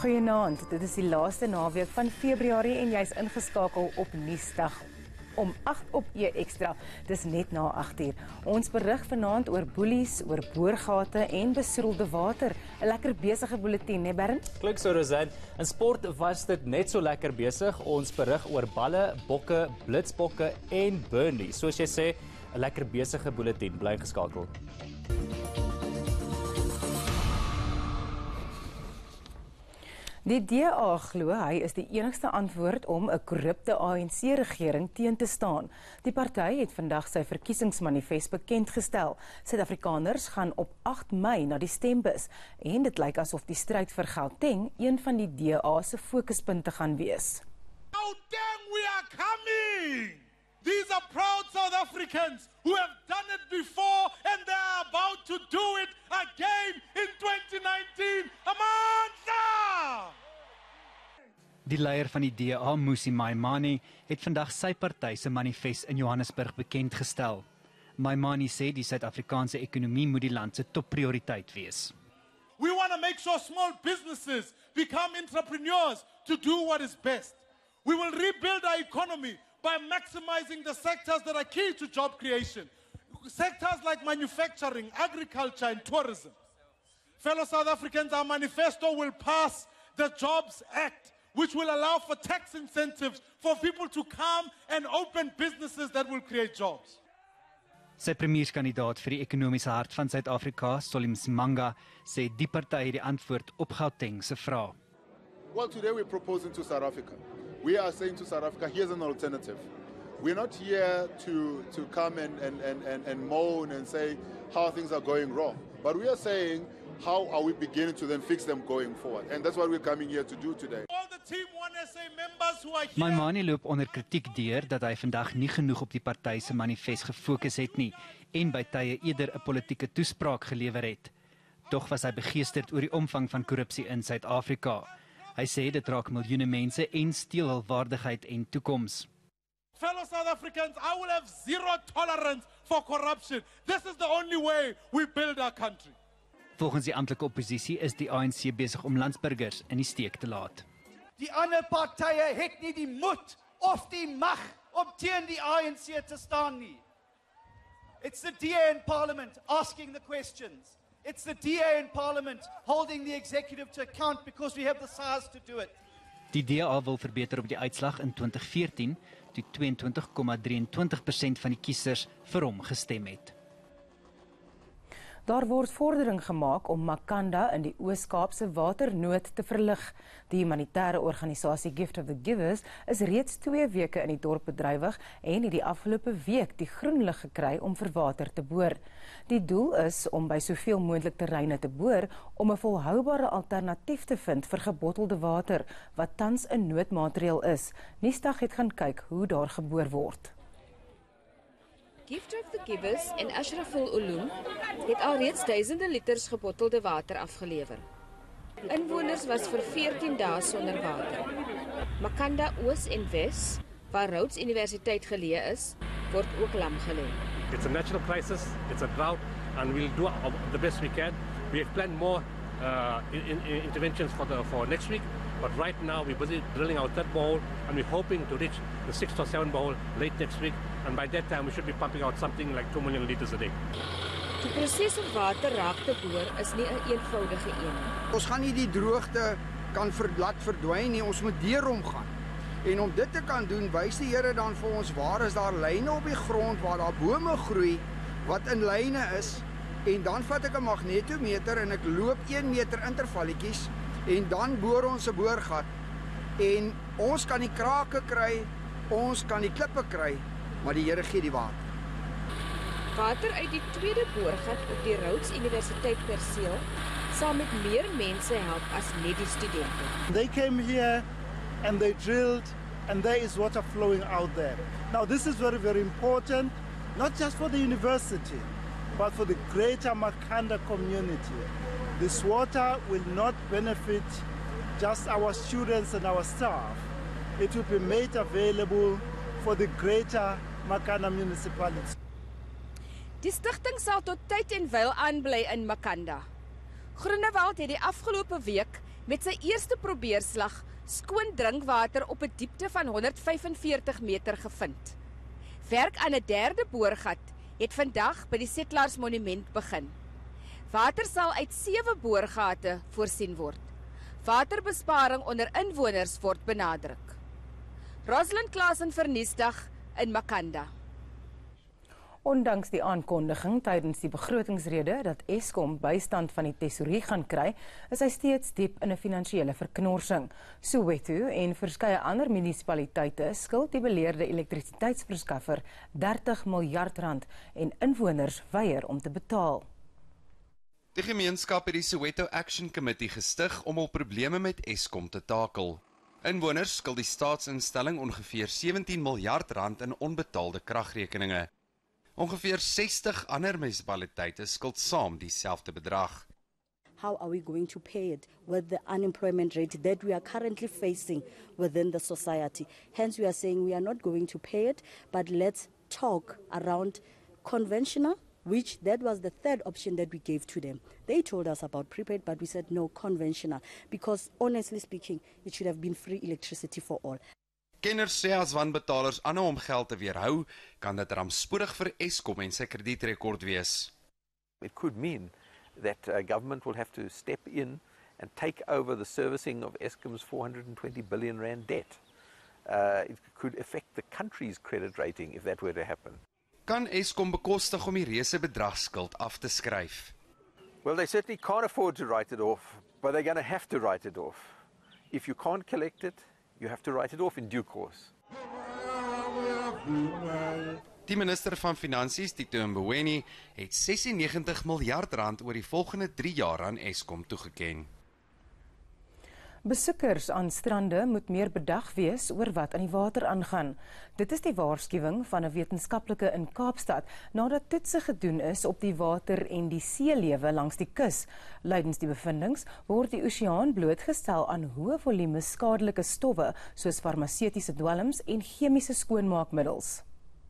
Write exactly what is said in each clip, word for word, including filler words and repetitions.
Goeienaand, dit is die laaste naweek van Februarie en jy's ingeskakel op Nuusdag om agt op E Extra. Dis net na agt uur. Ons berig vanaand oor boelies, oor boorgate en besoedelde water. 'n Lekker besige bulletin, né Bern? Klink so, Rosanne. In sport was dit net so lekker besig. Ons berig oor balle, bokke, blitsbokke en Burnley. Soos jy sê, 'n lekker besige bulletin. Bly geskakel. Die D A glo hy is die enigste antwoord om 'n korrupte A N C-regering teen te staan. Die party het vandag sy verkiesingsmanifest bekendgestel. Suid-Afrikaners gaan op agt Mei na die stembus en dit lyk asof die stryd vir Gauteng een van die D A se fokuspunte gaan wees. Gauteng, we are coming! These are proud South Africans who have done it before and they are about to do it again in twenty nineteen. Amansa! Die leier van die D A, Mmusi Maimane, het vandag sy party se manifest in Johannesburg bekendgestel. Maimane sê die Suid-Afrikaanse ekonomie moet die land se topprioriteit wees. We want to make sure small businesses become entrepreneurs to do what is best. We will rebuild our economy by maximizing the sectors that are key to job creation. Sectors like manufacturing, agriculture and tourism. Fellow South Africans, our manifesto will pass the Jobs Act, which will allow for tax incentives for people to come and open businesses that will create jobs. Sy premierskandidaat vir die ekonomiese hart van Suid-Afrika, Solly Msimanga, sê die party het die antwoord op Gauteng se vraag. Well, today we're proposing to South Africa. We are saying to South Africa, here's an alternative. We're not here to, to come and, and, and, and, and moan and say how things are going wrong. But we are saying, how are we beginning to then fix them going forward? And that's what we're coming here to do today. All the Team one S A members who are here. Maimane loop onder kritiek deur dat hy vandag nie genoeg op die party se manifest gefokus het nie en by tye eerder 'n politieke toespraak gelewer het. Tog was hy begeesterd oor die omvang van korrupsie in Suid-Afrika. Hy sê dit raak miljoene mense en steel hul waardigheid en toekoms. Fellow South Africans, I will have zero tolerance for corruption. This is the only way we build our country. Volgens die amptelike oppositie is die A N C besig om landsburgers in die steek te laat. Die ander partye het nie die moed of die mag om teen die A N C te staan nie. It's the D A in Parliament asking the questions. It's the D A in Parliament holding the executive to account because we have the size to do it. Die D A wil verbeter op die uitslag in twintig veertien, toe tweeëntwintig komma twee drie persent van die kiesers vir hom gestem het. Daar word vordering gemaak om Makhanda in die Oos-Kaapse waternood te verlig. Die humanitêre organisasie Gift of the Givers is reeds twee weke in die dorp bedrywig en het die afgelope week die groen lig gekry om vir water te boor. Die doel is om by soveel moontlik terreine te boor om 'n volhoubare alternatief te vind vir gebottelde water wat tans 'n noodmaatreël is. Nuusdag het gaan kyk hoe daar geboor word. Gift of the Givers en Ashraful Ulum het alreeds duisende liters gebottelde water afgelewer. Inwoners was vir veertien dae sonder water. Makhanda Oos en Wes, waar Rhodes Universiteit geleë is, word ook lam gelê. It's a natural crisis, it's a drought, and we'll do the best we can. We have planned more uh, in, in interventions for, the, for next week, but right now we're busy drilling our third borehole, and we're hoping to reach the sixth or seventh borehole late next week, and by that time we should be pumping out something like two million liters a day. Die proses om water raak te boor is nie 'n een eenvoudige een nie. Ons gaan nie die droogte kan ver, laat verdwyn nie, ons moet deur hom gaan. En om dit te kan doen, wys die Here dan vir ons waar is daar lyne op die grond waar daar bome groei wat in lyne is, en dan vat ek 'n magnetometer en ek loop een meter intervalletjies en dan boor ons 'n boorgat en ons kan die krake kry, ons kan die klippe kry, maar die Here gee die water. Water uit die tweede boorgat op die Rhodes Universiteit perseel sal met meer mense help as net die studente. They came here and they drilled and there is water flowing out there. Now this is very very important, not just for the university but for the greater Makhanda community. This water will not benefit just our students and our staff. It will be made available for the greater Makhanda municipality. Die stigting sal tot tyd en wyl aanbly in Makhanda. Groenewald het die afgelope week Met sy eerste probeerslag skoon drinkwater op 'n diepte van honderd vyfenveertig meter gevind. Werk aan 'n derde boorgat het vandag by die Settlers Monument begin. Water sal uit sewe boorgate voorsien word. Waterbesparing onder inwoners word benadruk. Rosalind Klaasen vir Nuusdag in Makhanda. Ondanks die aankondiging tydens die begrotingsrede dat Eskom bystand van die tesourier gaan kry, is hy steeds diep in 'n finansiële verknorsing. Soweto en verskeie ander munisipaliteite skuld die beleerde elektrisiteitsverskaffer dertig miljard rand en inwoners weier om te betaal. Die gemeenskap het die Soweto Action Committee gestig om hul probleme met Eskom te takel. Inwoners skuld die staatsinstelling ongeveer sewentien miljard rand in onbetaalde kragrekeninge. Ongeveer sestig ander munisipaliteite skuld saam dieselfde bedrag. How are we going to pay it with the unemployment rate that we are currently facing within the society? Hence we are saying we are not going to pay it, but let's talk around conventional, which that was the third option that we gave to them. They told us about prepaid, but we said no, conventional, because honestly speaking, it should have been free electricity for all. Kenners sê as wanbetalers aanhou om geld te weerhou, kan dit rampspoedig vir Eskom en sy kredietrekord wees. It could mean that uh, government will have to step in and take over the servicing of Eskom's four hundred twenty billion rand debt. Uh, it could affect the country's credit rating if that were to happen. Kan Eskom bekostig om die reuse bedragskuld af te skryf? Well, they certainly can't afford to write it off, but they're going to have to write it off. If you can't collect it, you have to write it off in due course. Die minister van Finansies, Tito Mboweni, het sesennegentig miljard rand oor die volgende drie jaar aan Eskom toegeken. Besoekers aan strande moet meer bedag wees oor wat aan die water aangaan. Dit is die waarskuwing van 'n wetenskaplike in Kaapstad nadat toetse gedoen is op die water en die seelewe langs die kus. Lydens die bevindings word die oseaan blootgestel aan hoë volume skadelike stowwe soos farmaseutiese dwelms en chemiese skoonmaakmiddels.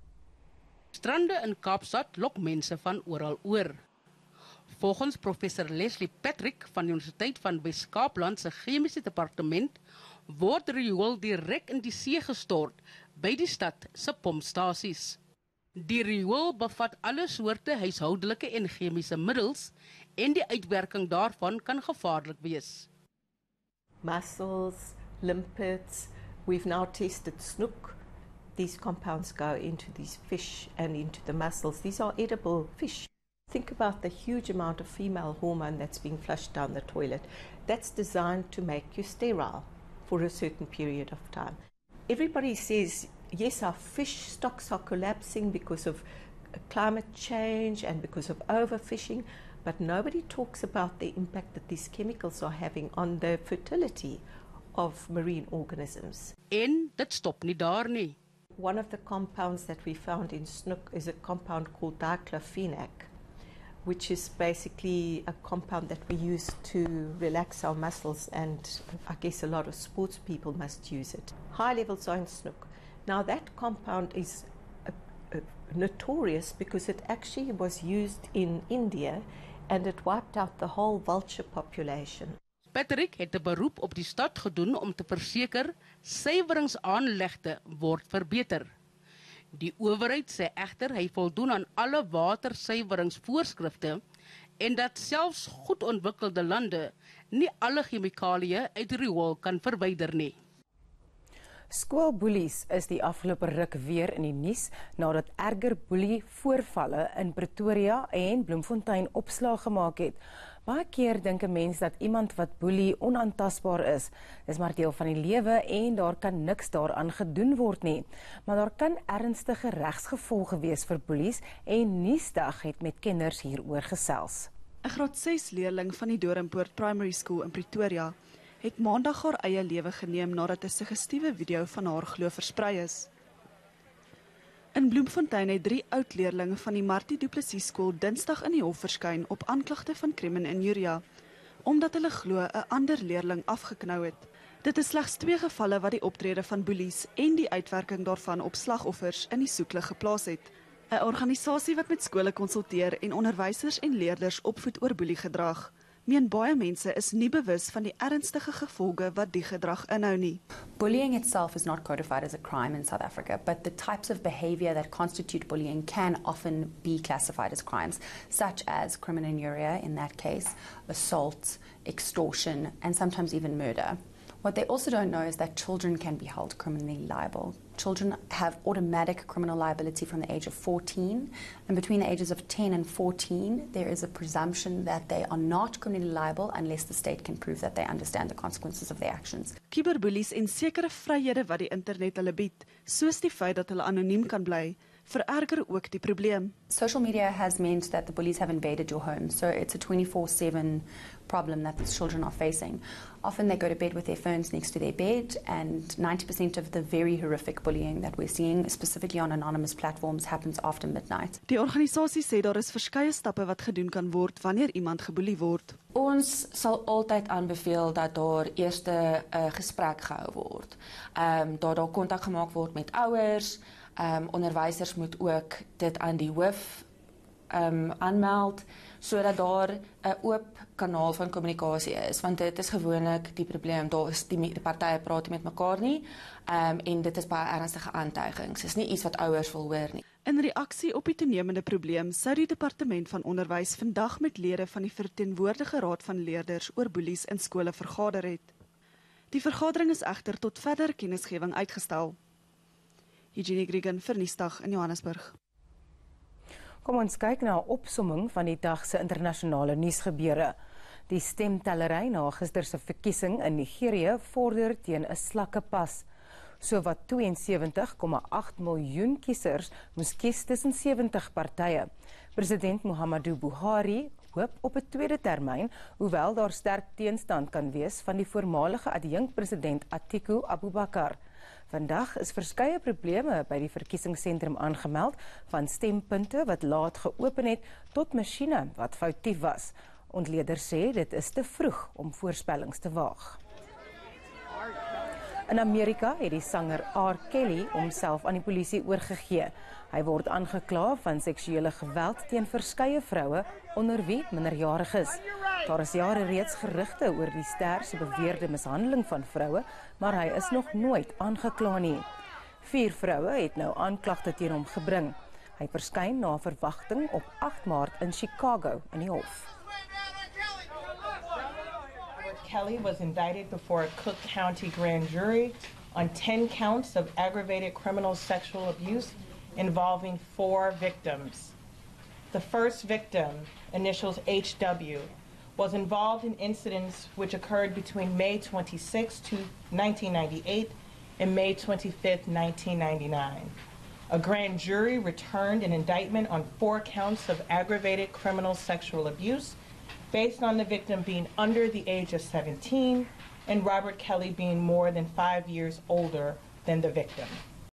Strande in Kaapstad lok mense van oral oor. Volgens professor Leslie Patrick van die Universiteit van Wes-Kaapland se chemiese departement word riool direk in die see gestort by die stad se pompstasies. Die riool bevat alle soorte huishoudelike en chemiese middels en die uitwerking daarvan kan gevaarlik wees. Mussels, limpets, we've now tested snook. These compounds go into these fish and into the mussels. These are edible fish. Think about the huge amount of female hormone that's being flushed down the toilet. That's designed to make you sterile for a certain period of time. Everybody says, yes, our fish stocks are collapsing because of climate change and because of overfishing, but nobody talks about the impact that these chemicals are having on the fertility of marine organisms. En dit stop nie daar nie. One of the compounds that we found in snook is a compound called diclofenac, which is basically a compound that we use to relax our muscles, and I guess a lot of sports people must use it. High levels are in snook. Now that compound is uh, uh, notorious because it actually was used in India and it wiped out the whole vulture population. Patrick het 'n beroep op die stad gedoen om te verseker suiweringsaanlegte word verbeter. Die owerheid sê egter hy voldoen aan alle watersuiweringsvoorskrifte en dat selfs goed ontwikkelde lande nie alle chemikalieë uit riool kan verwyder nie. Skoolboelies is die afgelope ruk weer in die nuus nadat erger boelie voorvalle in Pretoria en Bloemfontein opslag gemaak het. Baie keer dink 'n mens dat iemand wat boelie onaantastbaar is, is maar deel van die lewe en daar kan niks daaraan gedoen word nie. Maar daar kan ernstige regsgevolge wees vir boelies en Nuusdag het met kenners hieroor gesels. 'n Graad ses leerling van die Doringpoort Primary School in Pretoria het maandag haar eie lewe geneem nadat 'n suggestiewe video van haar glo versprei is. In Bloemfontein het drie oud-leerlinge van die Martie Du Plessis skool Dinsdag in die hof verskyn op aanklagte van crimen injuria, omdat hulle glo 'n ander leerling afgeknou het. Dit is slegs twee gevalle wat die optrede van boelies en die uitwerking daarvan op slagoffers in die soeklig geplaas het. 'n Organisasie wat met skole konsulteer en onderwysers en leerders opvoed oor boeliegedrag, meen baie mense is nie bewus van die ernstige gevolge wat die gedrag inhou nie. Bullying itself is not codified as a crime in South Africa, but the types of behavior that constitute bullying can often be classified as crimes, such as criminal injuria in that case, assault, extortion, and sometimes even murder. What they also don't know is that children can be held criminally liable. Children have automatic criminal liability from the age of fourteen, and between the ages of ten and fourteen, there is a presumption that they are not criminally liable unless the state can prove that they understand the consequences of their actions. Cyberbullies en sekere vryhede wat die internet hulle bied, soos die feit dat hulle anoniem kan bly, vererger ook die probleem. Social media has meant that the bullies have invaded your home, so it's a twenty-four seven problem that the children are facing. Often they go to bed with their phones next to their bed, and ninety percent of the very horrific bullying that we're seeing, specifically on anonymous platforms, happens after midnight. Die organisasie sê daar is verskeie stappe wat gedoen kan word wanneer iemand geboelie word. Ons sal altyd aanbeveel dat daar eers 'n uh, gesprek gehou word. Ehm um, dat daar kontak gemaak word met ouers. Um, onderwysers moet ook dit aan die hoof um, aanmeld, sodat daar 'n oop kanaal van kommunikasie is, want dit is gewoonlik die probleem, daar is die, die partye praat nie met mekaar nie, um, en dit is baie ernstige aantuigings, dit is nie iets wat ouers wil hoor nie. In reaksie op die toenemende probleem sou die Departement van Onderwys vandag met lede van die verteenwoordige raad van leerders oor boelies in skole vergader het. Die vergadering is egter tot verdere kennisgewing uitgestel. Eugenie Griegen vir Nuusdag in Johannesburg. Kom ons kyk na 'n opsomming van die dag se internasionale nuusgebeure. Die stemtellery na gister se verkiesing in Nigerië vorder teen 'n slakke pas. Sowat twee en sewentig komma agt miljoen kiesers moes kies tussen sewentig partye. President Muhammadu Buhari hoop op 'n tweede termyn, hoewel daar sterk teenstand kan wees van die voormalige adjunkpresident Atiku Abubakar. Vandag is verskeie probleme by die verkiesingsentrum aangemeld, van stempunte wat laat geopen het tot masjiene wat foutief was. Ontleeders sê dit is te vroeg om voorspellings te waag. In Amerika het die sanger R. Kelly homself aan die polisie oorgegee. Hy word aangekla van seksuele geweld teen verskeie vroue, onder wie minderjarig is. Daar is jare reeds gerugte oor die ster se beweerde mishandeling van vroue, maar hy is nog nooit aangekla nie. Vier vroue het nou aanklagte teen hom gebring. Hy verskyn na verwagting op agt Maart in Chicago in die hof. Kelly was indicted before a Cook County grand jury on ten counts of aggravated criminal sexual abuse involving four victims. The first victim, initials H W, was involved in incidents which occurred between May twenty-sixth, nineteen ninety-eight and May twenty-fifth, nineteen ninety-nine. A grand jury returned an indictment on four counts of aggravated criminal sexual abuse based on the victim being under the age of seventeen and Robert Kelly being more than five years older than the victim.